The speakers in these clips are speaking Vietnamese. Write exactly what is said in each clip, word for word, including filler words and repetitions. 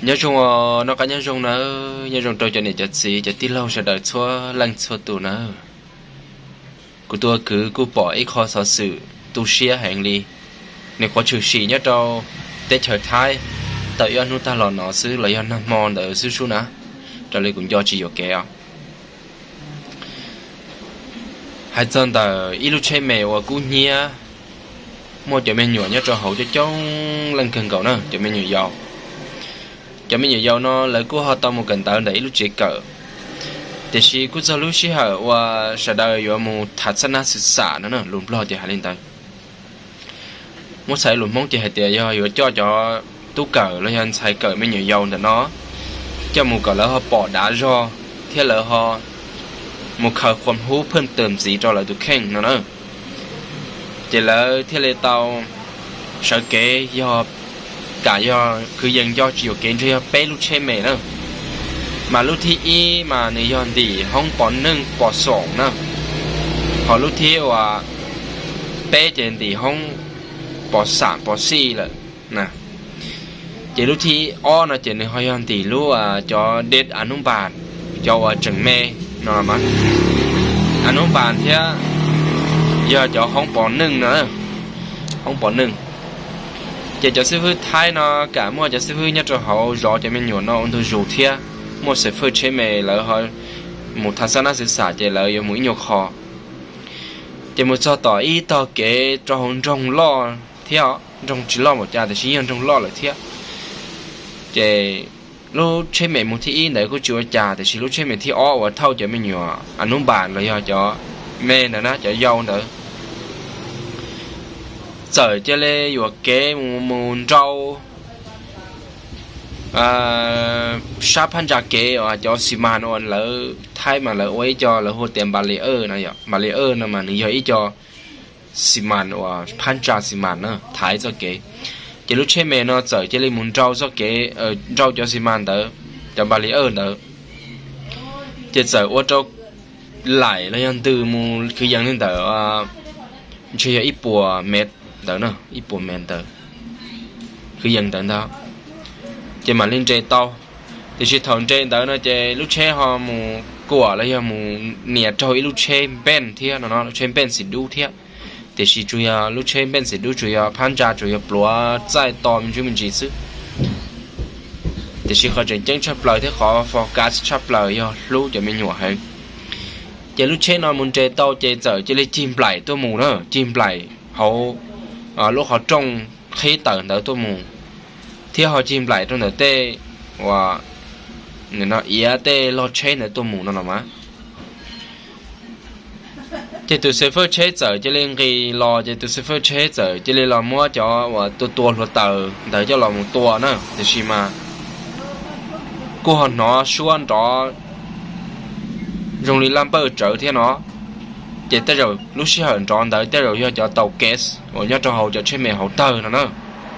nhớ chung nó có nhớ chung nó nhớ chung tôi cho nên chặt xí chặt tí lâu sẽ đợi xóa lăng xóa tù nó của tôi cứ cứ bỏ ít khó sở sự tu xia hành đi nếu có trừ xí nhớ đâu tết trời thái tại do chúng ta lò nó xứ là do năm mòn ở xứ xuống nữa cho nên cũng do chỉ có kéo hai chân tờ ít lúc chơi mèo và cú nhia mua cho mình nhỏ nhớ cho hậu cho cháu lần cần cậu nữa cho mình nhiều dầu cho mình nhiều dầu nó lấy cú họ tao một cần tờ để ít lúc chơi cỡ thì khi cú giờ lúc xí hở và sẽ đợi vào một thật sẵn sự xả nữa nữa luôn lo thì hai lên tay muốn xài luôn mong chỉ hai tiền do vừa cho cho tú cỡ nó nhân xài cỡ mình nhiều dầu để nó cho một cỡ lỡ họ bỏ đá do thế lỡ họ một khởiความรู้เพิ่มเติมสีcho là tụi khen nó nữa chỉ là thế là tao sợ kế do cả do cứ dần do chiều kế cho bé lúc chơi mẹ nữa mà lúc thi y mà này do gì không bỏ nâng bỏ sòng nữa họ lúc thi và bé trên thì không bỏ sản bỏ xi là nè chỉ lúc thi o là chỉ này họ do thì lúc à cho đết ăn uống bàn cho chừng mẹ nó mà anh uống bàn thế giờ cho không bỏ nưng nữa không bỏ nưng chỉ cho sư phụ thay nó cả mua cho sư phụ nhất cho họ rõ cho mình nhuận nó ông tôi rủ thế mua sư phụ chế mề lỡ họ một tháng sau nó sẽ xả chỉ lỡ有mũi nhục họ chỉ một cho tỏ ý tỏ kế cho họ trong lo theo trong chỉ lo một cha thì chỉ nhân trong lo là thế chỉ lúc chơi mẹ một thi này có chữa trà thì chỉ lúc chơi mẹ thi ó và thâu cho mình nhỏ anh uống bàn rồi giờ cho mẹ nữa nó cho dâu nữa giờ chơi lê vừa kế một rau à sáp han trà kế và cho xi măng nó lỡ thay mà lỡ ấy cho lỡ hồ tiền bà lê ơ này vậy bà lê ơ nó mà nó giờ ít cho xi măng và han trà xi măng nữa thái cho kế chỉ lúc chơi mẹ nó chơi chơi lên muốn rau cho cái ờ rau cho xi măng đó cho bà lý ơn đó chỉ chơi ô tô lại là nhân từ mu cứ dân lên đó chơi ít bùa mệt đó nữa ít bùa mệt đó cứ dân đó đó chỉ mà lên chơi tàu thì chỉ thằng chơi đó nó chơi lúc chơi họ mu của là giờ mu nè chơi lúc chơi ben thiệt nó nó chơi ben xịt đu thiệtแต่是主要路车边是路主要攀扎主要不在到民居民居住，แต่是เขาจะจังชับเลยที่เขาโฟกัสชับเลยย่อ路จะไม่หนัวให้จะ路车นอนมุนเจโตเจเจอจะเลยจิ้มไหลตัวหมูเนอะจิ้มไหลเขาอ่าลูกเขาจงขี้เติร์นเตอตัวหมูที่เขาจิ้มไหลตรงเตอเต้ว่าเนี่ยเนาะเอียเต้รถเชนเตอตัวหมูนั่นหรอมะchỉ từ sư phụ chế giờ chỉ lên cái lò chỉ từ sư phụ chế giờ chỉ lên lò mua cho và tua tua lúa tờ để cho lò một tua nữa thì xí mà cô họ nó xuân đó dùng đi làm bơ trở thế nó chỉ tới rồi lúc xí hận tròn tới tới rồi cho tàu gas rồi cho hậu cho chế mẹ hậu tờ nữa nữa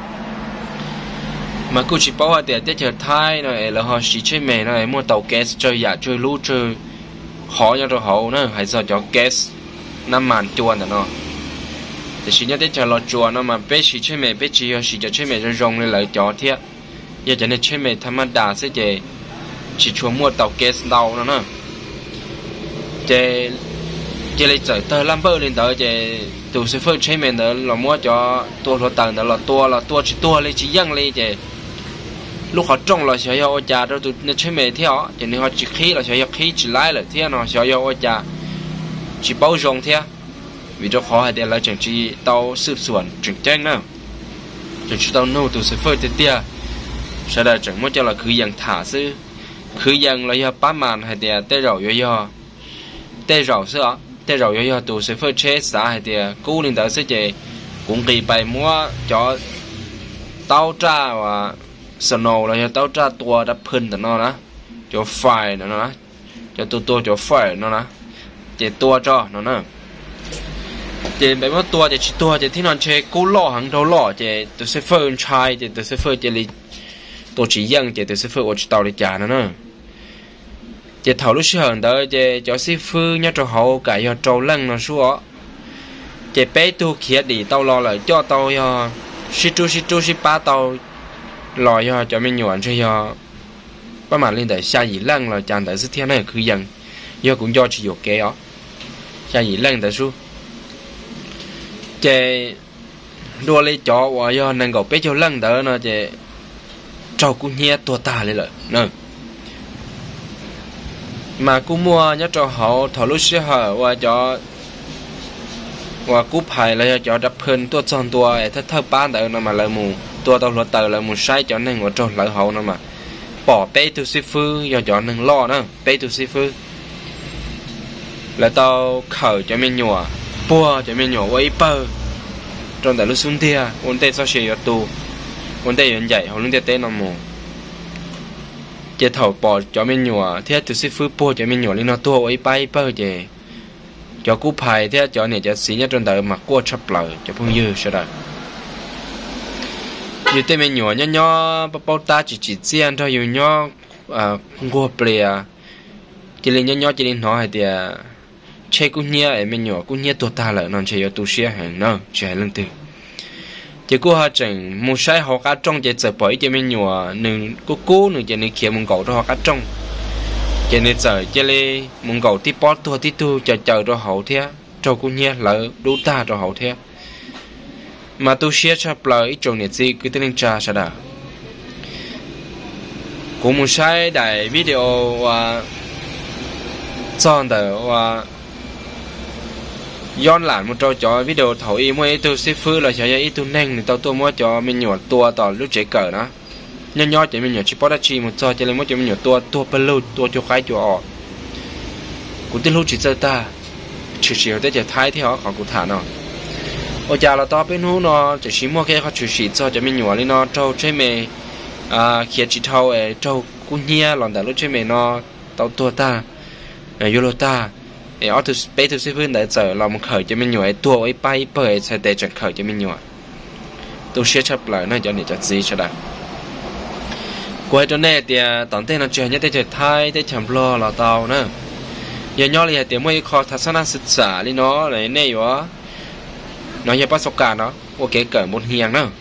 mà cô chỉ bảo là để tới chờ thay này là họ chỉ chế mẹ này mua tàu gas chơi giả chơi lú chơi khó cho hậu nữa hay sao cho gas năm màn chuồn đó thì chỉ nhớ đến chờ lọt chuồn nó mà bé chỉ chơi mẹ bé chỉ chỉ cho chơi mẹ cho rong lên lại chó thiệt giờ cho nên chơi mẹ tham đà sẽ chỉ chỉ chuồn mua tàu gas đầu nó nữa chỉ chỉ lấy chở tờ lam bơ lên tới chỉ tụ sẽ phơi chơi mẹ nữa là mua cho tua lọt tầng đó là tua là tua chỉ tua lấy chỉ dăng lấy chỉ lúc họ trông là sẽ yêu cha đó tụ nó chơi mẹ theo cho nên họ chỉ khí là sẽ yêu khí chỉ lái là theo nó sẽ yêu cha chỉ bao dung thế vì cho khó hay để là chẳng chỉ tao sự xuẩn chẳng tranh nào chẳng chỉ tao nô từ sự phơi tới tia sau đó chẳng muốn cho là cứ dần thả sư cứ dần là do bán màn hay để tê rầu do do tê rầu sữa tê rầu do do từ sự phơi chế xã hay để cố lên tới sẽ chế cũng kỳ bài mua cho tao tra và snow là do tao tra tua đã phun từ nó đó cho phải nữa nó cho tua tua cho phải nó đó chỉ tua cho nó nè chỉ mấy món tua chỉ tua chỉ thiên non chơi cú lọ hàng đầu lọ chỉ từ sẽ phơi chai chỉ từ sẽ phơi chỉ li tổ chỉ dân chỉ từ sẽ phơi ở tàu để trả nó nè chỉ thầu lúc xưa đó chỉ cho sẽ phơi nhá cho hậu cả cho trâu lăng nó xuống chỉ bé tu kia đi tàu lo lại cho tàu cho xí chu xí chu xí ba tàu lò do cho mình nhuận cho do bắt mà lên để xa gì lăng là chàng tại sự thiên này cứ dần do cũng do chỉ dụ kế đó xa gì lăng tại số chè đua lấy chó và do năng cầu bé cho lăng đó nó chè trâu cũng nhẹ tua ta lên rồi nè mà cũng mua nhớ cho họ thọ lúc xưa họ và cho và cú phải là cho đập hơn tua tròn tua ấy thất thơ bán đó nó mà là mù tua tàu luật tờ là mù sai cho nên ngồi trâu lợi hậu nó mà bỏ bé tu sĩ phư do cho nên lo nữa bé tu sĩ phư là tao khởi cho mình nhổ bùa cho mình nhổ với bơ trong đại lúc xuống thia ôn tê sao xì tu ôn tê hiện dậy họ luôn tê tê nằm mù chế thầu bỏ cho mình nhổ thế tu sĩ phư bùa cho mình nhổ lên nó tua với bay bơ chế cho cú phải thế cho này cho xí nhất trong đời mặc qua chập lời cho phong dư sao đó như tên mình nhỏ nhỏ nhỏ bao ta chỉ chỉ riêng thôi nhiều nhỏ à qua bìa chỉ lên nhỏ nhỏ chỉ lên nói thì chơi cũng nhẹ em mình nhỏ cũng nhẹ tuổi ta lại non chơi tu sửa hàng nó chơi lần từ chỉ cô họ chẳng một sai họ cá trong chỉ giờ bởi chỉ mình nhỏ nương cố cố nương chỉ nên kia mông cầu cho họ cá trong chỉ nên giờ chỉ lên mông cầu tí bót tua tí tu chờ chờ cho hậu thế cho cũng nhẹ lỡ đủ ta cho hậu thế mà tu sửa chập lời ít trong này gì cứ tên cha sao đó cũng một sai đại video và chọn đó vàย้อนหลานมันจะจ่อวิดีโอถ่ายมั่วไอ้ตัวซีฟื้นเราใช้ไอ้ตัวแน่งในตัวตัวมั่วจ่อมันหยดตัวต่อลูกเจ๊เกิดนะย่อๆจะมันหยดชิปอดัชชีมันจ่อจะเลยมั่วจะมันหยดตัวตัวเป็นลูกตัวจะคล้ายจะออกกูที่ลูกจีเจอตาเฉียวๆได้จะท้ายที่เขาของกูถามเนาะโอ้ยาเราต่อเป็นหูเนาะจะชิมั่วแค่เขาเฉียวๆจ่อจะมันหยดเลยเนาะเจ้าใช่ไหมอ่าเขียนจีเท่าเอเจ้ากูเหี้ยหล่อนแต่ลูกใช่ไหมเนาะตัวตัวตาเอยูโรตาเออทุสเปทุสิพื้นได้เจอเรามันเขยจะไม่หน่วยตัวไอ้ไปเปิดใส่แต่จังเขยจะไม่หน่วยตัวเชื่อชับเลยน่าจะเนี่ยจะซีใช่ไหมกูให้ตัวแน่เดียตอนเต้นเราเจอเนี่ยได้เจอไทยได้ฉ่ำรอเราเตาเนอะย่อๆเลยเดี๋ยวไม่ขอทัศนศึกษาเลยเนาะอะไรแน่อยู่วะน้อยอย่าประสบการณ์เนาะโอเคเกิดบนเฮียงเนาะ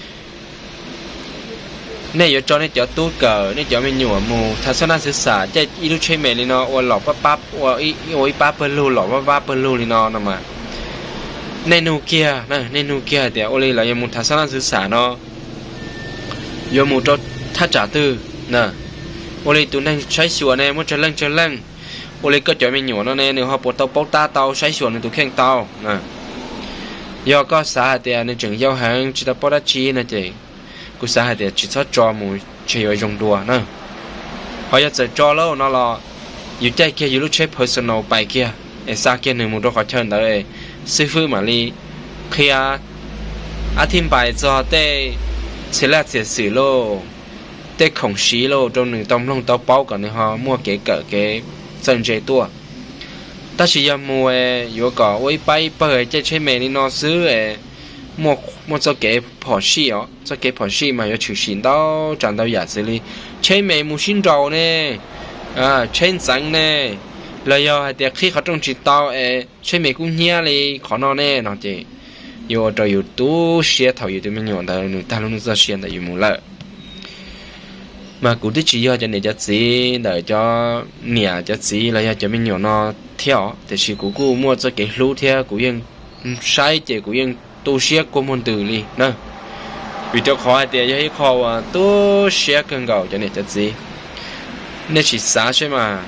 เนี่ยอยู่จอเนี่ยจะตู้เกิดเนี่ยจะไม่หน่วยมูทัศนศึกษาจะอีลูกใช่ไหมเลยเนาะว่าหลอกปั๊บปั๊บว่าอีโอ้ยปั๊บเปิลลูหลอกปั๊บปั๊บเปิลลูเลยเนาะนะมาในนูเกียนะในนูเกียเดี๋ยวโอเลยเรายังมูทัศนศึกษาเนาะยมูจอถ้าจ่าตื้อนะโอเลยตัวนั่งใช้ส่วนเนี่ยมันจะเล่งจะเล่งโอเลยก็จะไม่หน่วยเนาะเนี่ยเนี่ยเขาปวดเตาปอกตาเตาใช้ส่วนในตัวแข้งเตานะยอก็สาเดียวในจึงยาวหางจิตปอดัชชีนะเจกูสาเหตุจิตชอบจอมูเฉยๆจงดัวนะพอจะเจอจอแล้วนั่นละอยู่ใจเกียอยู่รู้เชฟ personal ไปเกียไอ้ซาเกียหนึ่งมูตัวขอเชิญได้เลยซื้อฟื้นมาลีเคลียอาทิมไปจอได้เสร็จแล้วเสียสื่อโลได้ของชีโลตรงหนึ่งต้องลงเตาเป้าก่อนนะฮะมั่วเก๋เก๋เก๋เซนเจตัวแต่ชิยามัวอยู่ก่อไว้ไปเปิดจะใช้เมนี่นอซื้อเอ莫莫做给跑戏哦，做给跑戏嘛，要出行到站到牙子里，车没冇新找呢，啊，车上呢，แล้ว要还得去เขาต้อง知道诶，车没公here哩，可能呢，那就有这有多些头有对面用的，你大陆那些的有冇了？mà cụ thể chỉ cho nên cho gì để cho nhà cho gì là cho mình nhiều nó theo thì chỉ cụ cụ mua cho cái lúa theo cụ yên sai chỉ cụ yên tu sửa của môn từ đi nè vì cho khó thì cho khó à tu sửa cần cầu cho nên cho gì nên chỉ xả chứ mà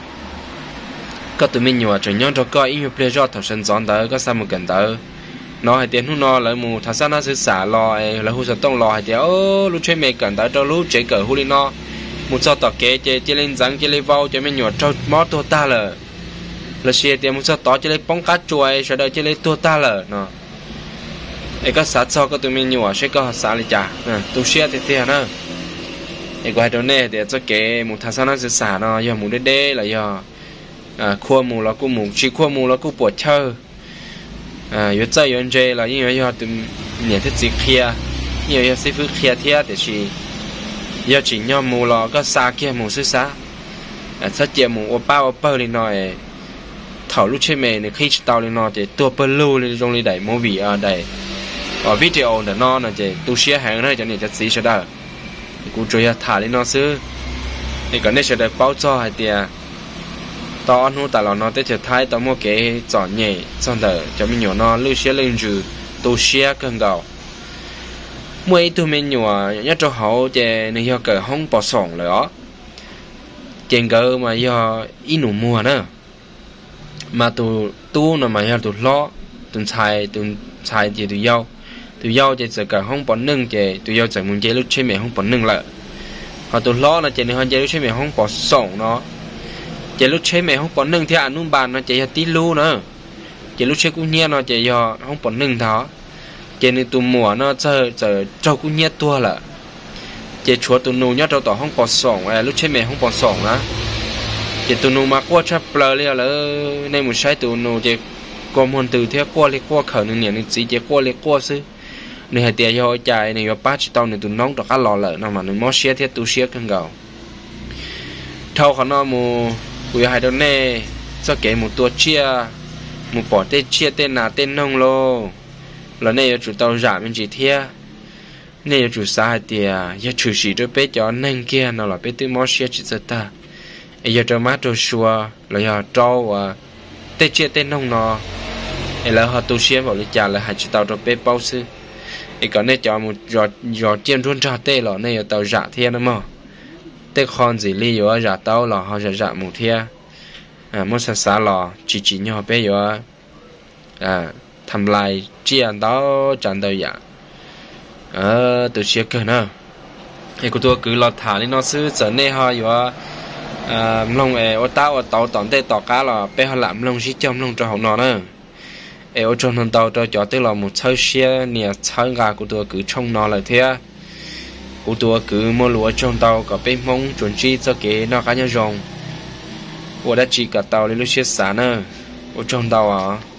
có tụi mình nhiều chuyện nhau cho có ý nghĩa bây giờ thằng sinh chọn tới có sao một cần tới nó hay tiền hút nó lại mù thằng sao nó sẽ xả lo là hút sạch tông lo hay tiền ô lúc chơi mày cần tới cho lúc chơi cờ hút đi nó một số tọt kế chơi chơi lên răng chơi lên vào cho mình nhiều cho mót tua ta là là xe tiền một số tọt chơi lên bóng cá chuối sau đó chơi lên tua ta là nóไอ้ก็สัตว์ซอก็ตัวมีอยู่อ่ะใช่ก็สาลิจ่าเออตัวเชี่ยเตี้ยๆนะไอ้ก็ให้ตัวเน่เดี๋ยวจะเก๋หมูทัศนศึกษาเนาะย่อหมูเด้ๆเลยย่ออ่าขั้วหมูแล้วก็หมูชีขั้วหมูแล้วก็ปวดเช่ออ่าอยู่ใจอยู่เจแล้วยิ่งย่อตัวเนี่ยที่จีเคลียยิ่งย่อซีฟูเคลียเทียแต่ชีย่อจีย่อหมูแล้วก็ซาเกียหมูซื่อซาอ่าถ้าเจียหมูโอป้าโอเปอร์เลยหน่อยเถาลูกเชเมเนี่ยขี้ชิตาเลยหน่อยแต่ตัวเปอร์ลูเลยตรงนี้ได้โมวีอ่ะได้ở video đó nó là gì tu sửa hàng này cho nên cho xí sẽ đó cú chơi thả lên nó xứ thì cái này sẽ được bao cho hai tia tao ăn hút tại là nó tới chơi thái tao mua cái chọn nhẹ xong rồi cho mình nhỏ nó lưu xe lên rù tu xe cân gạo mỗi tụi mình nhỏ nhất cho hậu thì này do cái không bỏ sòng nữa trên cái mà do ít nụ mùa nữa mà tụi tu nó mà do tụi lo tụi xài tụi xài thì tụi dâu tụi dâu thì sẽ cả không bỏ nâng thì tụi dâu sẽ muốn chơi lúc chơi mẹ không bỏ nâng lại họ tụi lo là chơi này hơn chơi lúc chơi mẹ không bỏ sòng nó chơi lúc chơi mẹ không bỏ nâng thì ăn nung bàn nó chơi tí lu nữa chơi lúc chơi cũng nhẹ nó chơi do không bỏ nâng đó chơi này tụi mùa nó chơi chơi trâu cũng nhẹ tua là chơi chúa tụi nô nhớ trâu tỏ không bỏ sòng à lúc chơi mẹ không bỏ sòng á chơi tụi nô mà qua chấp lờ liền là nên một sai tụi nô chơi qua môn từ theo qua lấy qua khởi nên những gì chơi qua lấy qua xứ nên hai tia cho chạy này ba chỉ tao này tụi nóng được ăn lò lợ nào mà nó mót xe theo tụi xe cân gạo thâu họ nó mù bùi hai đứa nè cho kể một tua chia một bỏ tên chia tên nào tên nông lô là này chủ tàu giảm bên chỉ thia này chủ sai tia giờ chủ sĩ đôi bé cho nên kia nào là bé tụi mót xe chỉ sợ ta giờ cho má cho xua là giờ trâu à tên chia tên nông nó là họ tụi xe vào lấy trả là hai chỉ tàu đôi bé bao sư cái cái này cho một giò giò chiên run ra tê lọ này tàu giả thiên nữa mà tê con gì li rồi giả tàu lọ họ giả giả một thiên à muốn xa xa lọ chỉ chỉ nhau bé rồi à thầm lại chiên đó chẳng đâu giả ờ từ xe cơ nữa thì của tôi cứ lọt thả lên nó sư giờ này họ rồi à lông ấy ở tàu ở tàu tòn tê tỏ cá lọ bé họ làm lông xí trong lông cho họ nó nữa ở trong thằng tàu cho cho tức là một chơi xe nè chơi gà của tôi cứ trông nó lại thế của tôi cứ mua lúa trong tàu có bên mông chuẩn chi cho cái nó cá nhau rồng của đã chỉ cả tàu lên lúc xe xả nữa ở trong tàu à